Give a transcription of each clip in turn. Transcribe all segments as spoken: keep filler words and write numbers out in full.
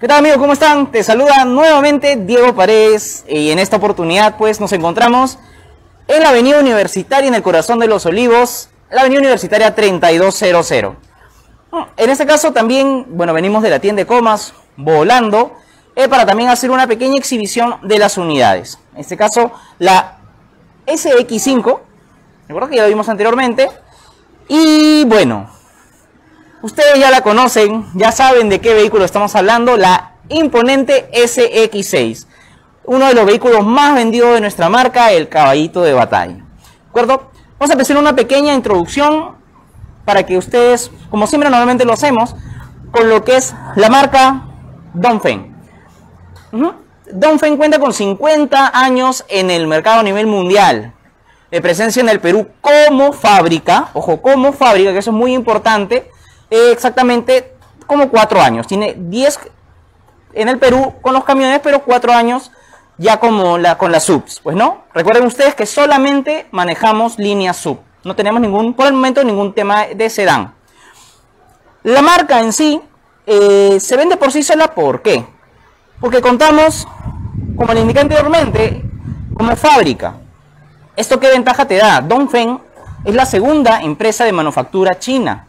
¿Qué tal, amigos? ¿Cómo están? Te saluda nuevamente Diego Paredes y en esta oportunidad pues nos encontramos en la avenida Universitaria, en el corazón de Los Olivos, la avenida Universitaria treinta y dos cero cero. En este caso también, bueno, venimos de la tienda de Comas, volando, eh, para también hacer una pequeña exhibición de las unidades. En este caso, la S X cinco, recuerdo que ya lo vimos anteriormente, y bueno, ustedes ya la conocen, ya saben de qué vehículo estamos hablando, la imponente S X seis. Uno de los vehículos más vendidos de nuestra marca, el caballito de batalla. ¿De acuerdo? Vamos a empezar una pequeña introducción para que ustedes, como siempre normalmente lo hacemos, con lo que es la marca Dongfeng. Uh-huh. Dongfeng cuenta con cincuenta años en el mercado a nivel mundial, de presencia en el Perú como fábrica, ojo, como fábrica, que eso es muy importante, eh, exactamente como cuatro años. Tiene diez en el Perú con los camiones, pero cuatro años ya como la, con las subs, pues no. Recuerden ustedes que solamente manejamos línea sub. No tenemos ningún, por el momento, ningún tema de sedán. La marca en sí eh, se vende por sí sola. ¿Por qué? Porque contamos, como le indiqué anteriormente, como fábrica. ¿Esto qué ventaja te da? Dongfeng es la segunda empresa de manufactura china.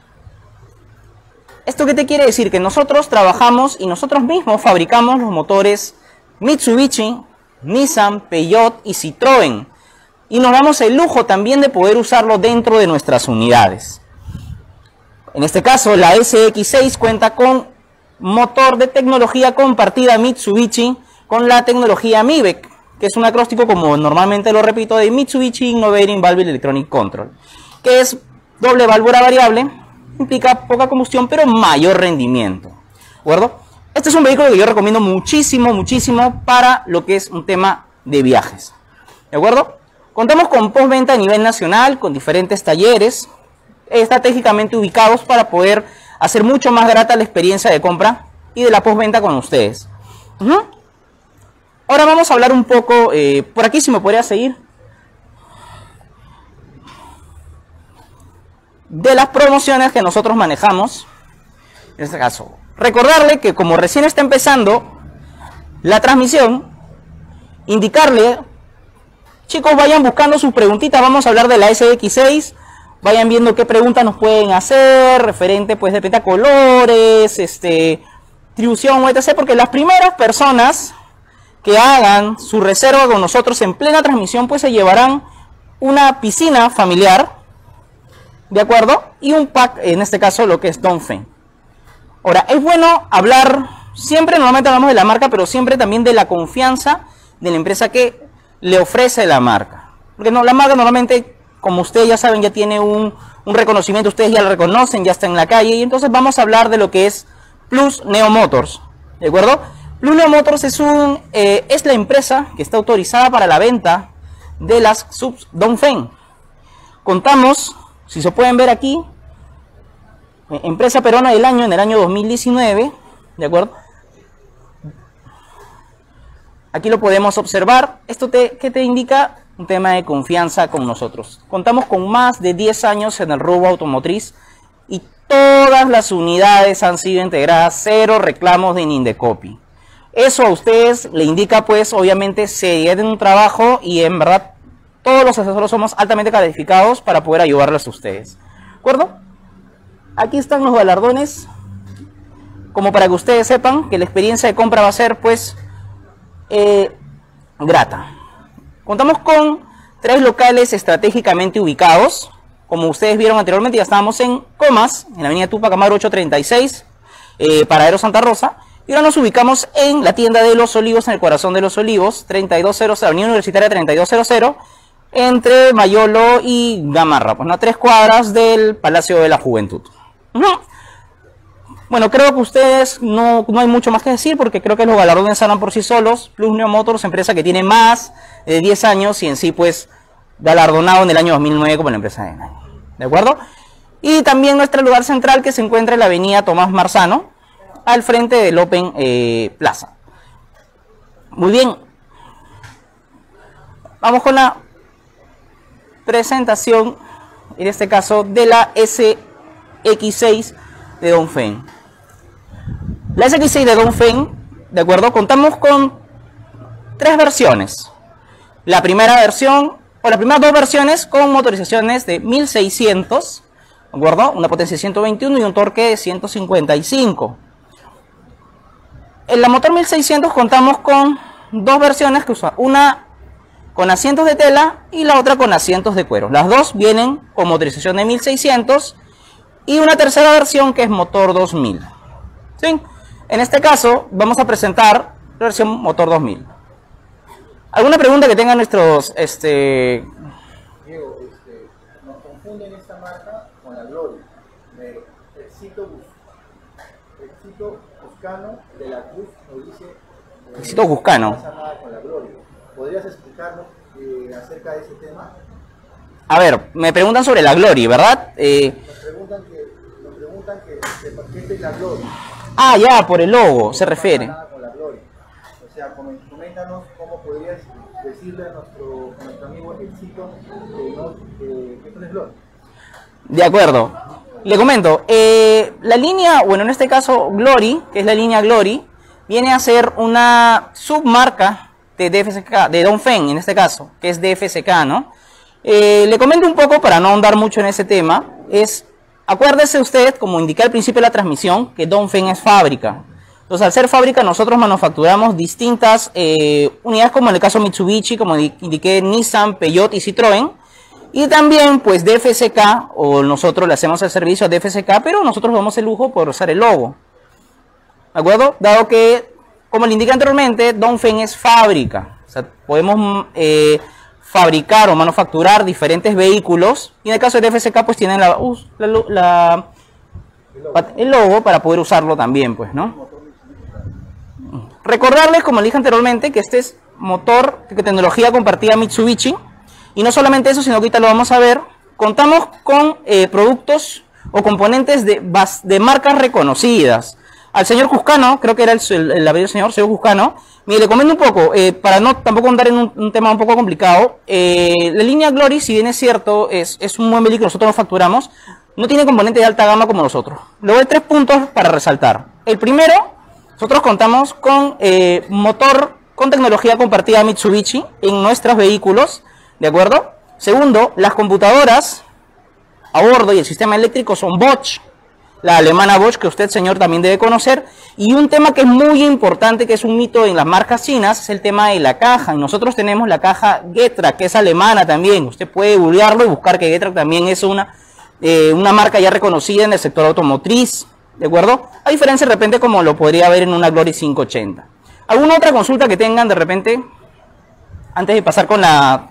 ¿Esto qué te quiere decir? Que nosotros trabajamos y nosotros mismos fabricamos los motores Mitsubishi, Nissan, Peugeot y Citroën. Y nos damos el lujo también de poder usarlo dentro de nuestras unidades. En este caso, la S X seis cuenta con motor de tecnología compartida Mitsubishi con la tecnología M I B E C, que es un acróstico, como normalmente lo repito, de Mitsubishi Innovating Valve Electronic Control, que es doble válvula variable, implica poca combustión pero mayor rendimiento. ¿De acuerdo? Este es un vehículo que yo recomiendo muchísimo, muchísimo para lo que es un tema de viajes. ¿De acuerdo? Contamos con postventa a nivel nacional, con diferentes talleres estratégicamente ubicados para poder hacer mucho más grata la experiencia de compra y de la postventa con ustedes. Uh-huh. Ahora vamos a hablar un poco, eh, por aquí si me podría seguir, de las promociones que nosotros manejamos. En este caso, recordarle que como recién está empezando la transmisión, indicarle, chicos, vayan buscando sus preguntitas. Vamos a hablar de la S X seis. Vayan viendo qué preguntas nos pueden hacer, referente pues de pentacolores, este, distribución, etcétera. Porque las primeras personas que hagan su reserva con nosotros en plena transmisión, pues se llevarán una piscina familiar, ¿de acuerdo? Y un pack, en este caso lo que es Dongfeng. Ahora, es bueno hablar, siempre normalmente hablamos de la marca, pero siempre también de la confianza de la empresa que le ofrece la marca. Porque no, la marca normalmente, como ustedes ya saben, ya tiene un, un reconocimiento, ustedes ya la reconocen, ya está en la calle, y entonces vamos a hablar de lo que es Plus Neo Motors, ¿de acuerdo? Plus Neo Motors es, un, eh, es la empresa que está autorizada para la venta de las subs Dongfeng. Contamos, si se pueden ver aquí, empresa peruana del año en el año dos mil diecinueve, ¿de acuerdo? Aquí lo podemos observar. ¿Esto te, qué te indica? Un tema de confianza con nosotros. Contamos con más de diez años en el rubro automotriz y todas las unidades han sido integradas, cero reclamos de Indecopy. Eso a ustedes le indica pues obviamente seriedad en un trabajo y en verdad todos los asesores somos altamente calificados para poder ayudarles a ustedes. ¿De acuerdo? Aquí están los galardones, como para que ustedes sepan que la experiencia de compra va a ser pues eh, grata. Contamos con tres locales estratégicamente ubicados. Como ustedes vieron anteriormente, ya estábamos en Comas, en la avenida Tupac Amaru ochocientos treinta y seis, eh, Paradero Santa Rosa. Y ahora nos ubicamos en la tienda de Los Olivos, en el corazón de Los Olivos, treinta y dos cero cero, avenida Universitaria treinta y dos cero cero, entre Mayolo y Gamarra, pues, ¿no? A tres cuadras del Palacio de la Juventud. Uh-huh. Bueno, creo que ustedes no, no hay mucho más que decir porque creo que los galardones hablan por sí solos. Plus Neo Motors, empresa que tiene más de diez años y en sí pues galardonado en el año dos mil nueve como la empresa del año. ¿De acuerdo? Y también nuestro lugar central que se encuentra en la avenida Tomás Marzano, al frente del Open eh, Plaza. Muy bien. Vamos con la presentación, en este caso, de la S X seis de Dongfeng. La S X seis de Dongfeng, ¿de acuerdo? Contamos con tres versiones. La primera versión, o las primeras dos versiones con motorizaciones de mil seiscientos, ¿de acuerdo? Una potencia de ciento veintiuno y un torque de ciento cincuenta y cinco. En la motor mil seiscientos contamos con dos versiones que usan, una con asientos de tela y la otra con asientos de cuero. Las dos vienen con motorización de mil seiscientos y una tercera versión que es motor dos mil. ¿Sí? En este caso vamos a presentar la versión motor dos mil. ¿Alguna pregunta que tengan nuestros... este Diego, este, nos confunden esta marca con la Glory. Me Éxito, Éxito Buscano de la Cruz nos dice... Eh, Éxito Buscano. No pasa nada con la Glory. ¿Podrías explicarnos eh, acerca de ese tema? A ver, me preguntan sobre la Glory, ¿verdad? Eh, Nos preguntan que, nos preguntan que, que, ¿qué es la Glory? ah, ya, por el logo se refiere. No pasa nada con la Glory. O sea, coméntanos cómo podrías decirle a nuestro, a nuestro amigo Éxito que no, que, que esto no es Glory. De acuerdo. Le comento, eh, la línea, bueno, en este caso Glory, que es la línea Glory, viene a ser una submarca de D F C K, de Dongfeng en este caso, que es D F C K, ¿no? Eh, le comento un poco para no ahondar mucho en ese tema, es, acuérdese usted, como indiqué al principio de la transmisión, que Dongfeng es fábrica. Entonces, al ser fábrica, nosotros manufacturamos distintas eh, unidades, como en el caso Mitsubishi, como indiqué, Nissan, Peugeot y Citroën. Y también, pues, D F C K, o nosotros le hacemos el servicio a D F C K, pero nosotros damos el lujo por usar el logo. ¿De acuerdo? Dado que, como le indiqué anteriormente, Dongfeng es fábrica. O sea, podemos eh, fabricar o manufacturar diferentes vehículos. Y en el caso de D F C K, pues, tienen la, uh, la, la, el logo para poder usarlo también, pues, ¿no? Recordarles, como le dije anteriormente, que este es motor de tecnología compartida Mitsubishi. Y no solamente eso, sino que ahorita lo vamos a ver. Contamos con eh, productos o componentes de, de marcas reconocidas. Al señor Cuscano, creo que era el, el, el apellido del señor, señor Cuscano. Mire, le comento un poco, eh, para no tampoco andar en un, un tema un poco complicado. Eh, la línea Glory, si bien es cierto, es, es un buen vehículo que nosotros lo facturamos, no tiene componentes de alta gama como nosotros. Luego hay tres puntos para resaltar. El primero, nosotros contamos con eh, motor con tecnología compartida Mitsubishi en nuestros vehículos, ¿de acuerdo? Segundo, las computadoras a bordo y el sistema eléctrico son Bosch, la alemana Bosch, que usted, señor, también debe conocer. Y un tema que es muy importante, que es un mito en las marcas chinas, es el tema de la caja. Y nosotros tenemos la caja Getrack, que es alemana también. Usted puede googlearlo y buscar que Getrack también es una, eh, una marca ya reconocida en el sector automotriz, ¿de acuerdo? A diferencia de repente como lo podría ver en una Glory quinientos ochenta. ¿Alguna otra consulta que tengan de repente? Antes de pasar con la...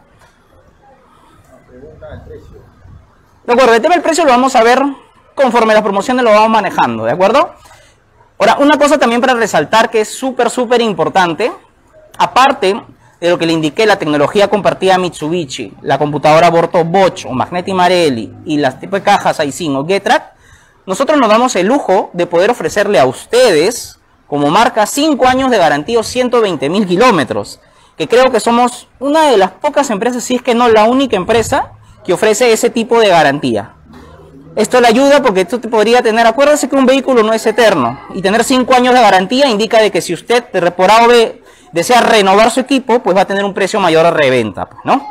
Pregunta del precio. De acuerdo, el tema del precio lo vamos a ver conforme las promociones lo vamos manejando, ¿de acuerdo? Ahora, una cosa también para resaltar que es súper, súper importante, aparte de lo que le indiqué, la tecnología compartida Mitsubishi, la computadora a bordo Bosch o Magneti Marelli y las tipos de cajas Aisin o Getrack, nosotros nos damos el lujo de poder ofrecerle a ustedes, como marca, cinco años de garantía o ciento veinte mil kilómetros, que creo que somos una de las pocas empresas, si es que no la única empresa, que ofrece ese tipo de garantía. Esto le ayuda porque esto te podría tener, acuérdese que un vehículo no es eterno, y tener cinco años de garantía indica de que si usted de por A o B desea renovar su equipo, pues va a tener un precio mayor a reventa, pues, ¿no?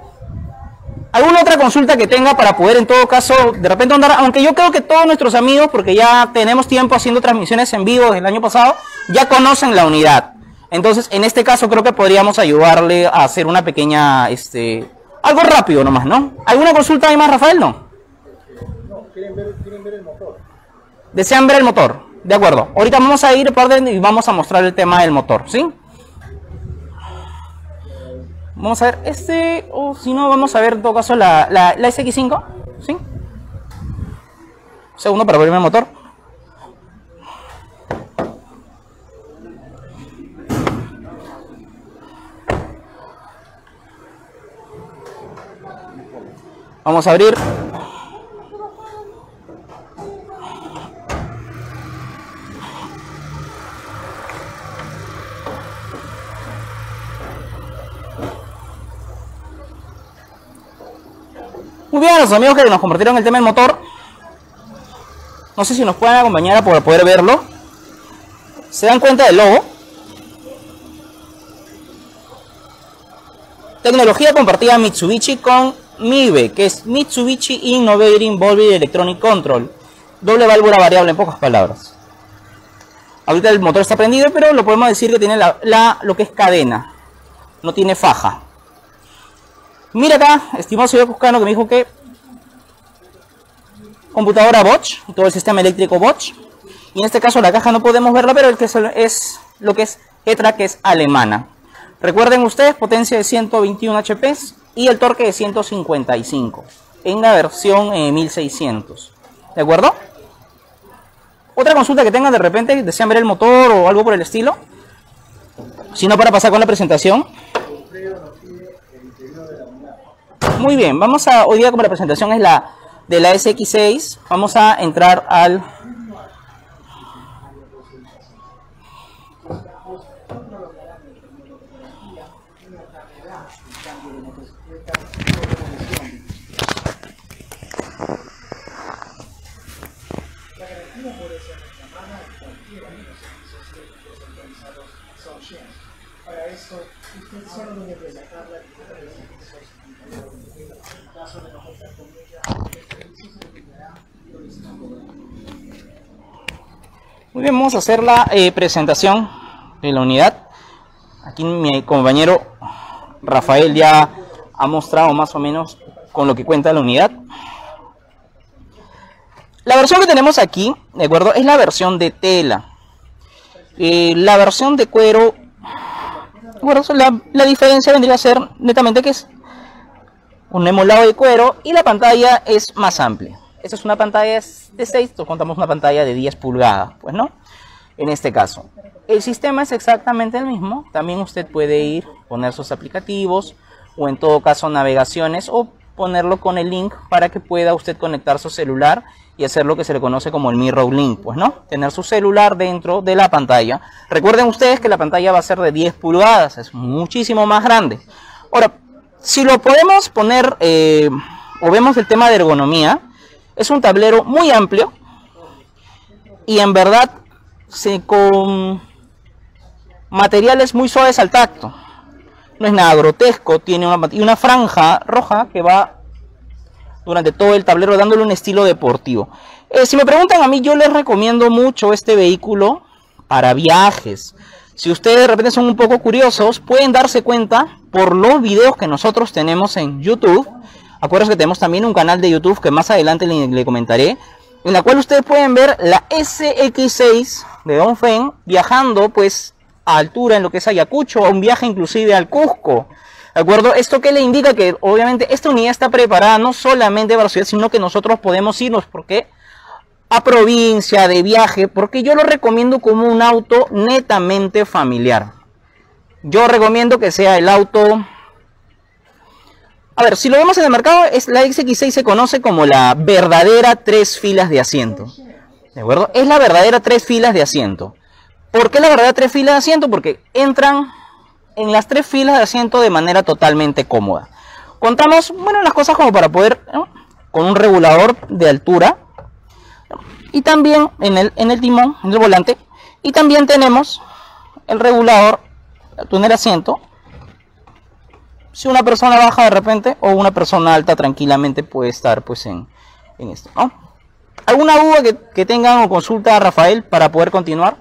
¿Alguna otra consulta que tenga para poder en todo caso, de repente andar, aunque yo creo que todos nuestros amigos, porque ya tenemos tiempo haciendo transmisiones en vivo desde el año pasado, ya conocen la unidad? Entonces, en este caso creo que podríamos ayudarle a hacer una pequeña, este, algo rápido nomás, ¿no? ¿Alguna consulta hay más, Rafael? No. No, quieren ver, quieren ver el motor. Desean ver el motor, de acuerdo. Ahorita vamos a ir por orden y vamos a mostrar el tema del motor, ¿sí? Vamos a ver este, o si no, vamos a ver en todo caso la, la, la S X cinco, ¿sí? Segundo para abrirme el motor. Vamos a abrir. Muy bien, los amigos que nos compartieron el tema del motor. No sé si nos pueden acompañar para poder verlo. ¿Se dan cuenta del logo? Tecnología compartida Mitsubishi con M I B E, que es Mitsubishi Innovating Volve Electronic Control. Doble válvula variable en pocas palabras. Ahorita el motor está prendido, pero lo podemos decir que tiene la, la, lo que es cadena. No tiene faja. Mira acá, estimado señor Cuscano, que me dijo que computadora Bosch, todo el sistema eléctrico Bosch. Y en este caso la caja no podemos verla, pero el que es, es lo que es E-Track, que es alemana. Recuerden ustedes, potencia de ciento veintiuno H P y el torque de ciento cincuenta y cinco en la versión eh, mil seiscientos. ¿De acuerdo? Otra consulta que tengan de repente, desean ver el motor o algo por el estilo. Si no, para pasar con la presentación. Muy bien, vamos a, hoy día como la presentación es la de la S X seis, vamos a entrar al Para eso, usted solo debe relajar la caso de nosotros con ella, muy bien, vamos a hacer la eh, presentación de la unidad. Aquí mi compañero Rafael ya ha mostrado más o menos con lo que cuenta la unidad. La versión que tenemos aquí, de acuerdo, es la versión de tela. Eh, la versión de cuero, bueno, la, la diferencia vendría a ser netamente que es un emulado de cuero y la pantalla es más amplia. Esta es una pantalla de seis, contamos una pantalla de diez pulgadas, pues no, en este caso. El sistema es exactamente el mismo, también usted puede ir, poner sus aplicativos o en todo caso navegaciones o ponerlo con el link para que pueda usted conectar su celular y hacer lo que se le conoce como el Mirror Link, pues no, tener su celular dentro de la pantalla. Recuerden ustedes que la pantalla va a ser de diez pulgadas, es muchísimo más grande. Ahora, si lo podemos poner eh, o vemos el tema de ergonomía, es un tablero muy amplio y en verdad se, con materiales muy suaves al tacto. No es nada grotesco, tiene una, y una franja roja que va durante todo el tablero dándole un estilo deportivo. Eh, si me preguntan a mí, yo les recomiendo mucho este vehículo para viajes. Si ustedes de repente son un poco curiosos, pueden darse cuenta por los videos que nosotros tenemos en YouTube. Acuérdense que tenemos también un canal de YouTube que más adelante le, le comentaré, en la cual ustedes pueden ver la S X seis de Dongfeng viajando pues a altura en lo que es Ayacucho, a un viaje inclusive al Cusco. ¿De acuerdo? Esto que le indica que obviamente esta unidad está preparada no solamente para la ciudad, sino que nosotros podemos irnos porque a provincia, de viaje, porque yo lo recomiendo como un auto netamente familiar. Yo recomiendo que sea el auto... A ver, si lo vemos en el mercado, es la X X seis se conoce como la verdadera tres filas de asiento. ¿De acuerdo? Es la verdadera tres filas de asiento. ¿Por qué la verdadera tres filas de asiento? Porque entran en las tres filas de asiento de manera totalmente cómoda. Contamos, bueno, las cosas como para poder, ¿no?, con un regulador de altura, y también en el, en el timón, en el volante, y también tenemos el regulador de altura del asiento. Si una persona baja de repente o una persona alta tranquilamente puede estar pues en, en esto, ¿no? ¿Alguna duda que, que tengan o consulta a Rafael para poder continuar?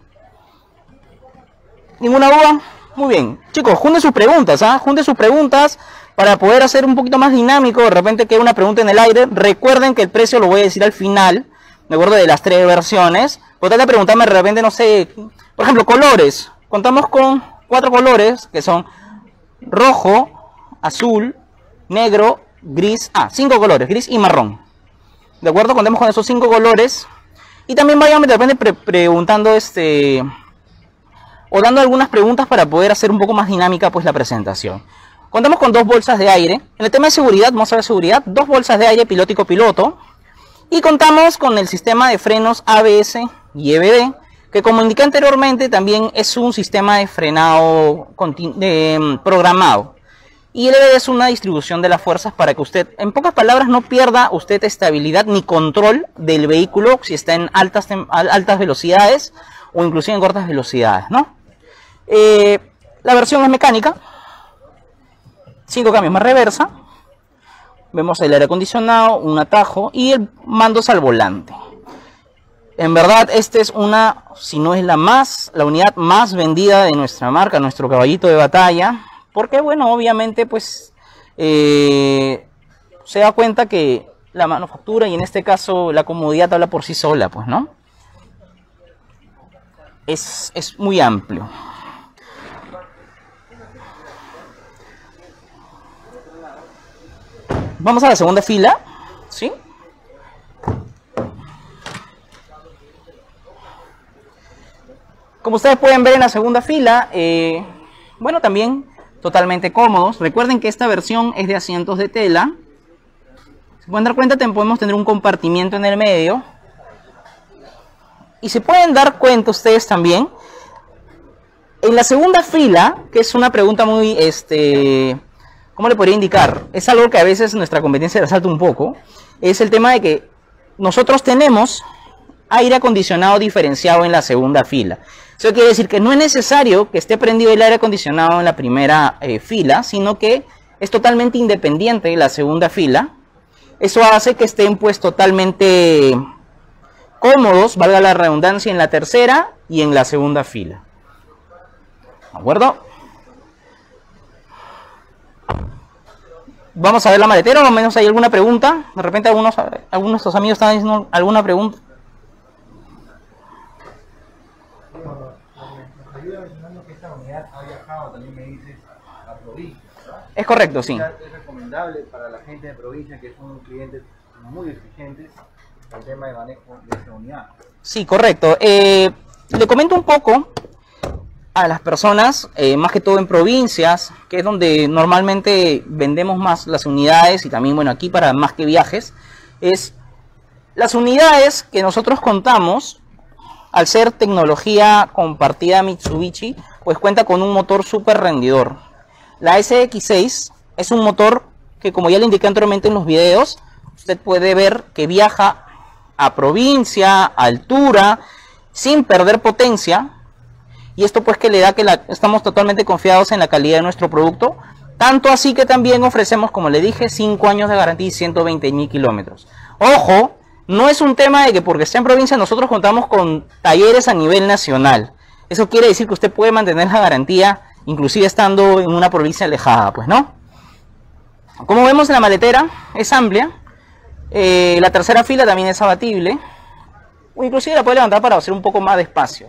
¿Ninguna duda? Muy bien, chicos, junten sus preguntas, ¿ah? Junten sus preguntas para poder hacer un poquito más dinámico. De repente que hay una pregunta en el aire. Recuerden que el precio lo voy a decir al final, de acuerdo, de las tres versiones. Por tal de preguntarme de repente, no sé, por ejemplo, colores. Contamos con cuatro colores que son rojo, azul, negro, gris, ah, cinco colores, gris y marrón. De acuerdo, contemos con esos cinco colores. Y también vayan de repente pre preguntando este... o dando algunas preguntas para poder hacer un poco más dinámica pues la presentación. Contamos con dos bolsas de aire. En el tema de seguridad, vamos a ver seguridad, dos bolsas de aire piloto y copiloto. Y contamos con el sistema de frenos A B S y E B D, que como indiqué anteriormente también es un sistema de frenado de, programado. Y el E B D es una distribución de las fuerzas para que usted, en pocas palabras, no pierda usted estabilidad ni control del vehículo si está en altas, altas velocidades o inclusive en cortas velocidades, ¿no? Eh, la versión es mecánica, cinco cambios más reversa, vemos el aire acondicionado, un atajo y el mandos al volante. En verdad, esta es una, si no es la más, la unidad más vendida de nuestra marca, nuestro caballito de batalla, porque bueno, obviamente pues eh, se da cuenta que la manufactura y en este caso la comodidad habla por sí sola, pues, ¿no? Es, es muy amplio. Vamos a la segunda fila, ¿sí? Como ustedes pueden ver en la segunda fila, eh, bueno, también totalmente cómodos. Recuerden que esta versión es de asientos de tela. Se pueden dar cuenta, podemos tener un compartimiento en el medio. Y se pueden dar cuenta ustedes también, en la segunda fila, que es una pregunta muy, este, ¿cómo le podría indicar? Es algo que a veces nuestra competencia resalta un poco. Es el tema de que nosotros tenemos aire acondicionado diferenciado en la segunda fila. Eso quiere decir que no es necesario que esté prendido el aire acondicionado en la primera eh, fila, sino que es totalmente independiente de la segunda fila. Eso hace que estén pues totalmente cómodos, valga la redundancia, en la tercera y en la segunda fila. ¿De acuerdo? Vamos a ver la maletera, o al menos hay alguna pregunta. De repente algunos, algunos de nuestros amigos están diciendo alguna pregunta. Nos ayuda mencionando que esta unidad ha viajado, también me dices, a provincia, ¿verdad? Es correcto, sí. Es recomendable para la gente de provincia, que son clientes muy exigentes, el tema de manejo de esta unidad. Sí, correcto. Eh, le comento un poco a las personas, eh, más que todo en provincias, que es donde normalmente vendemos más las unidades, y también, bueno, aquí para más que viajes, es las unidades que nosotros contamos. Al ser tecnología compartida Mitsubishi, pues cuenta con un motor súper rendidor. La S X seis es un motor que, como ya le indiqué anteriormente en los videos, usted puede ver que viaja a provincia, a altura, sin perder potencia. Y esto pues que le da que la, estamos totalmente confiados en la calidad de nuestro producto. Tanto así que también ofrecemos, como le dije, cinco años de garantía y ciento veinte mil kilómetros. ¡Ojo! No es un tema de que porque esté en provincia nosotros contamos con talleres a nivel nacional. Eso quiere decir que usted puede mantener la garantía inclusive estando en una provincia alejada, pues, ¿no? Como vemos, en la maletera es amplia. Eh, la tercera fila también es abatible. O inclusive la puede levantar para hacer un poco más de espacio.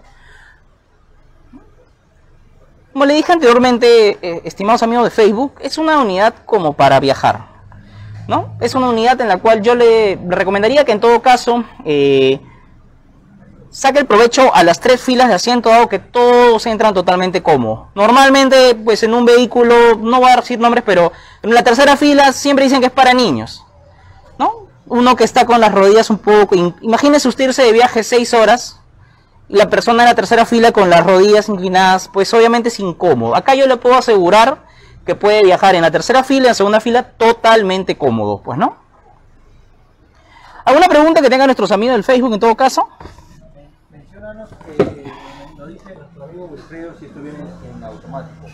Como le dije anteriormente, eh, estimados amigos de Facebook, es una unidad como para viajar, ¿no? Es una unidad en la cual yo le recomendaría que en todo caso eh, saque el provecho a las tres filas de asiento, dado que todos entran totalmente cómodos. Normalmente, pues en un vehículo, no voy a decir nombres, pero en la tercera fila siempre dicen que es para niños, ¿no? Uno que está con las rodillas un poco... Imagínese usted irse de viaje seis horas y la persona en la tercera fila con las rodillas inclinadas, pues obviamente es incómodo. Acá yo le puedo asegurar que puede viajar en la tercera fila y en la segunda fila totalmente cómodo, pues, ¿no? ¿Alguna pregunta que tengan nuestros amigos del Facebook en todo caso? Menciónanos que nos dice nuestro amigo Wilfredo si esto viene en automático.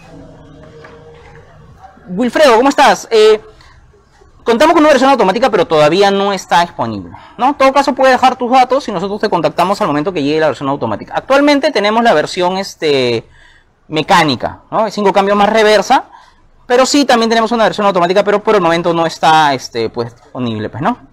Wilfredo, ¿cómo estás? Eh, contamos con una versión automática, pero todavía no está disponible, ¿no? En todo caso, puedes dejar tus datos y nosotros te contactamos al momento que llegue la versión automática. Actualmente tenemos la versión este, mecánica, ¿no? De cinco cambios más reversa. Pero sí, también tenemos una versión automática, pero por el momento no está este, pues, disponible, pues, ¿no?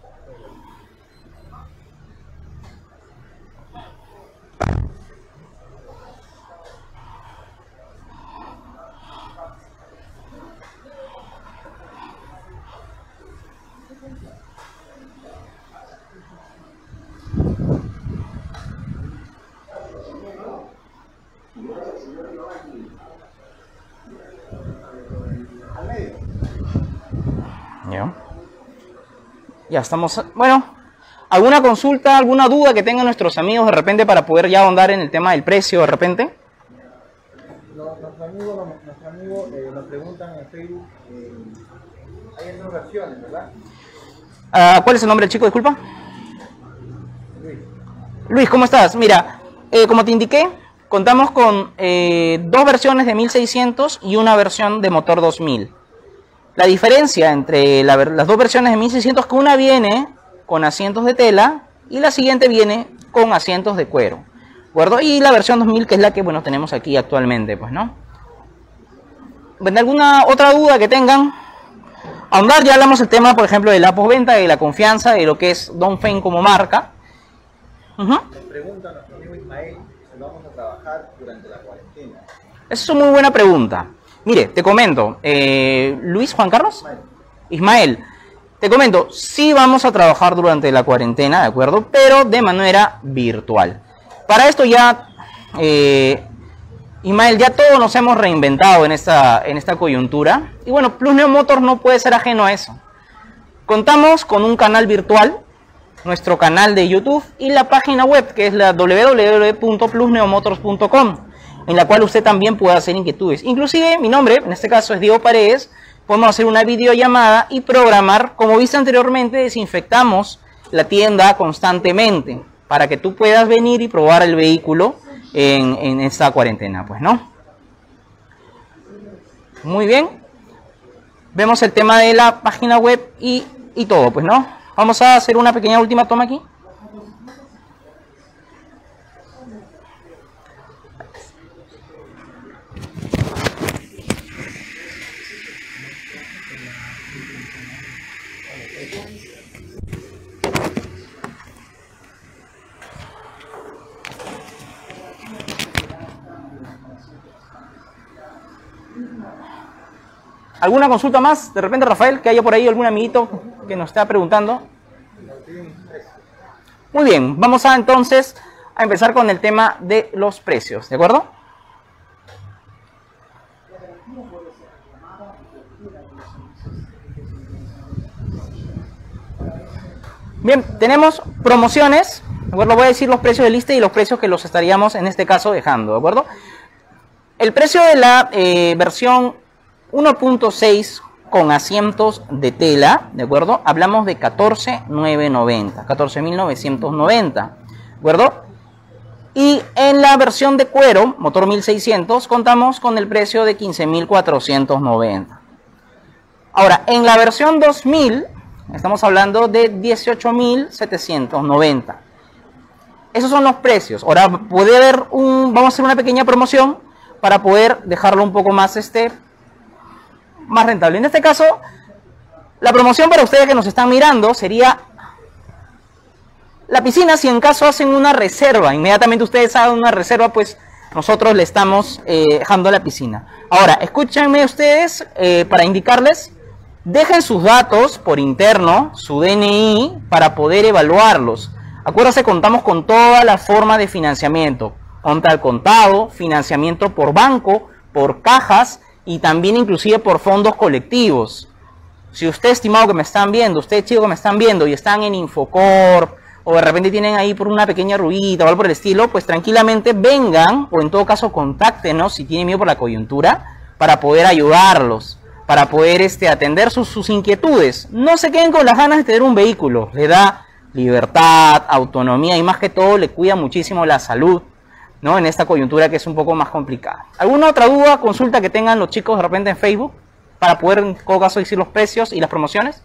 Ya. Ya estamos, bueno, ¿alguna consulta, alguna duda que tengan nuestros amigos de repente para poder ya ahondar en el tema del precio de repente? Nuestros amigos nuestro amigo, eh, nos preguntan en Facebook, eh, hay dos versiones, ¿verdad? Uh, ¿Cuál es el nombre del chico, disculpa? Luis. Luis, ¿cómo estás? Mira, eh, como te indiqué, contamos con eh, dos versiones de mil seiscientos y una versión de motor dos mil. La diferencia entre la, las dos versiones de mil seiscientos es que una viene con asientos de tela y la siguiente viene con asientos de cuero, ¿de acuerdo? Y la versión dos mil, que es la que, bueno, tenemos aquí actualmente, pues, ¿no? ¿Alguna otra duda que tengan? Ahondar, ya hablamos el tema, por ejemplo, de la postventa, de la confianza, de lo que es Dongfeng como marca. Uh-huh. Nos pregunta nuestro amigo Ismael si vamos a trabajar durante la cuarentena. Esa es una muy buena pregunta. Mire, te comento, eh, Luis, Juan Carlos, Ismael. Ismael, te comento, sí vamos a trabajar durante la cuarentena, ¿de acuerdo? Pero de manera virtual. Para esto ya, eh, Ismael, ya todos nos hemos reinventado en esta, en esta coyuntura. Y bueno, Plus Neo Motors no puede ser ajeno a eso. Contamos con un canal virtual, nuestro canal de YouTube y la página web, que es la w w w punto plus neomotors punto com, en la cual usted también puede hacer inquietudes. Inclusive mi nombre, en este caso es Diego Paredes, podemos hacer una videollamada y programar. Como viste anteriormente, desinfectamos la tienda constantemente para que tú puedas venir y probar el vehículo en, en esta cuarentena, pues, ¿no? Muy bien. Vemos el tema de la página web y, y todo, pues, ¿no? Vamos a hacer una pequeña última toma aquí. ¿Alguna consulta más? De repente, Rafael, que haya por ahí algún amiguito que nos está preguntando. Muy bien, vamos a entonces a empezar con el tema de los precios, ¿de acuerdo? Bien, tenemos promociones, ¿de acuerdo? Voy a decir los precios de lista y los precios que los estaríamos en este caso dejando, ¿de acuerdo? El precio de la eh, versión uno punto seis con asientos de tela, ¿de acuerdo? Hablamos de catorce mil novecientos noventa, catorce mil novecientos noventa, ¿de acuerdo? Y en la versión de cuero, motor mil seiscientos, contamos con el precio de quince mil cuatrocientos noventa. Ahora, en la versión dos mil, estamos hablando de dieciocho mil setecientos noventa. Esos son los precios. Ahora, puede haber un, vamos a hacer una pequeña promoción para poder dejarlo un poco más este... más rentable. En este caso, la promoción para ustedes que nos están mirando sería la piscina. Si en caso hacen una reserva, inmediatamente ustedes hagan una reserva, pues nosotros le estamos eh, dejando la piscina. Ahora, escúchenme ustedes, eh, para indicarles, dejen sus datos por interno, su D N I, para poder evaluarlos. Acuérdense, contamos con toda la forma de financiamiento, contra el contado, financiamiento por banco, por cajas, y también inclusive por fondos colectivos. Si usted, estimado que me están viendo, usted, chico que me están viendo y están en Infocorp, o de repente tienen ahí por una pequeña ruidita o algo por el estilo, pues tranquilamente vengan, o en todo caso contáctenos si tienen miedo por la coyuntura, para poder ayudarlos, para poder este, atender sus, sus inquietudes. No se queden con las ganas de tener un vehículo, le da libertad, autonomía y más que todo le cuida muchísimo la salud, ¿no? En esta coyuntura que es un poco más complicada. ¿Alguna otra duda, consulta que tengan los chicos de repente en Facebook para poder en todo caso decir los precios y las promociones?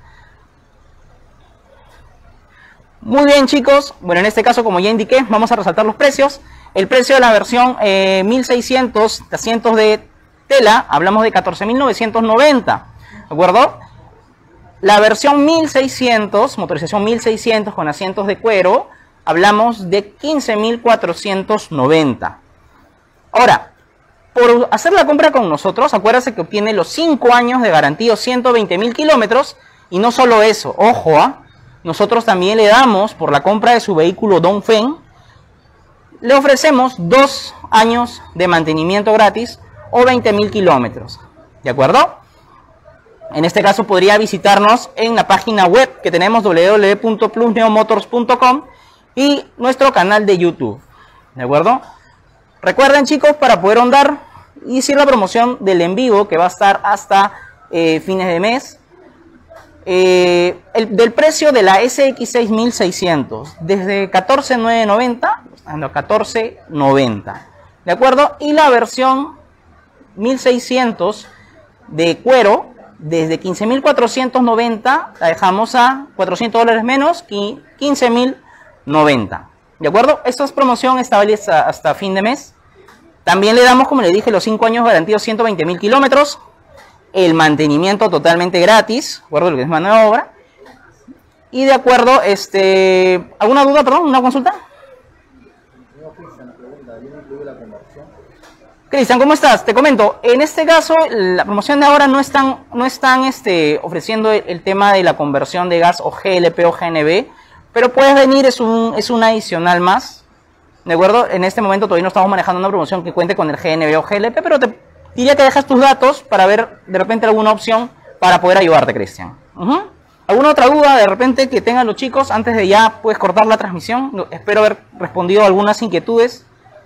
Muy bien, chicos. Bueno, en este caso, como ya indiqué, vamos a resaltar los precios. El precio de la versión eh, mil seiscientos de asientos de tela, hablamos de catorce mil novecientos noventa, ¿de acuerdo? La versión mil seiscientos, motorización mil seiscientos con asientos de cuero, hablamos de quince mil cuatrocientos noventa. Ahora, por hacer la compra con nosotros, acuérdense que obtiene los cinco años de garantía, ciento veinte mil kilómetros. Y no solo eso, ojo, ¿ah? Nosotros también le damos, por la compra de su vehículo Dongfeng, le ofrecemos dos años de mantenimiento gratis o veinte mil kilómetros. ¿De acuerdo? En este caso podría visitarnos en la página web que tenemos, w w w punto plus neomotors punto com, y nuestro canal de YouTube. ¿De acuerdo? Recuerden, chicos, para poder ahondar y decir la promoción del en vivo que va a estar hasta eh, fines de mes. eh, el, del precio de la S X seis mil seiscientos, desde catorce mil novecientos noventa a catorce mil noventa, ¿de acuerdo? Y la versión mil seiscientos de cuero, desde quince mil cuatrocientos noventa, la dejamos a cuatrocientos dólares menos, y quince mil noventa, ¿de acuerdo? Esta es promoción, está válida hasta, hasta fin de mes. También le damos, como le dije, los cinco años garantidos, ciento veinte mil kilómetros, el mantenimiento totalmente gratis, ¿de acuerdo? Lo que es mano de obra. Y de acuerdo, este, ¿alguna duda, perdón, una consulta? Señor Cristian, pregunta, ¿viene incluida la conversión? Cristian, ¿cómo estás? Te comento, en este caso, la promoción de ahora no están, no están este, ofreciendo el, el tema de la conversión de gas o G L P o G N B, pero puedes venir, es un, es un adicional más, ¿de acuerdo? En este momento todavía no estamos manejando una promoción que cuente con el G N B o G L P, pero te diría que dejas tus datos para ver de repente alguna opción para poder ayudarte, Cristian. Uh-huh. ¿Alguna otra duda de repente que tengan los chicos antes de ya puedes cortar la transmisión? Espero haber respondido a algunas inquietudes.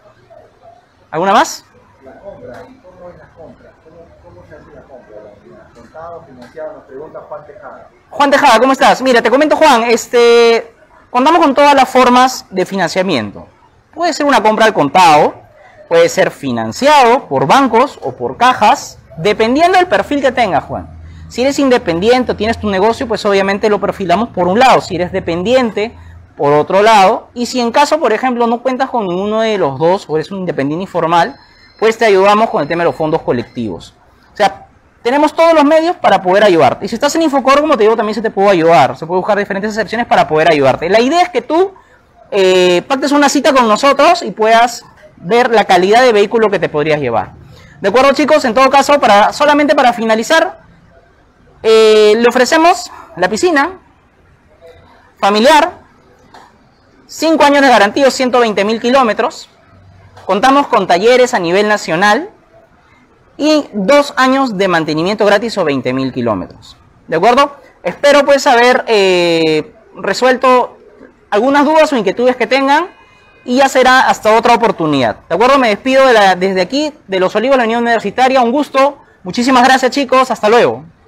¿Alguna más? La compra, ¿cómo es la compra? ¿Cómo, cómo se hace la compra? ¿Contado, financiado? Nos pregunta Juan Tejada. Juan Tejada, ¿cómo estás? Mira, te comento, Juan, este, contamos con todas las formas de financiamiento. Puede ser una compra al contado, puede ser financiado por bancos o por cajas, dependiendo del perfil que tengas, Juan. Si eres independiente o tienes tu negocio, pues obviamente lo perfilamos por un lado. Si eres dependiente, por otro lado. Y si en caso, por ejemplo, no cuentas con ninguno de los dos o eres un independiente informal, pues te ayudamos con el tema de los fondos colectivos. O sea, tenemos todos los medios para poder ayudarte. Y si estás en Infocor, como te digo, también se te puede ayudar. Se puede buscar diferentes excepciones para poder ayudarte. La idea es que tú eh, pactes una cita con nosotros y puedas ver la calidad de vehículo que te podrías llevar. ¿De acuerdo, chicos? En todo caso, para, solamente para finalizar, eh, le ofrecemos la piscina familiar, cinco años de garantía, ciento veinte mil kilómetros. Contamos con talleres a nivel nacional y dos años de mantenimiento gratis o veinte mil kilómetros. ¿De acuerdo? Espero pues haber eh, resuelto algunas dudas o inquietudes que tengan. Y ya será hasta otra oportunidad. ¿De acuerdo? Me despido de la, desde aquí, de Los Olivos, la Unión Universitaria. Un gusto. Muchísimas gracias, chicos. Hasta luego.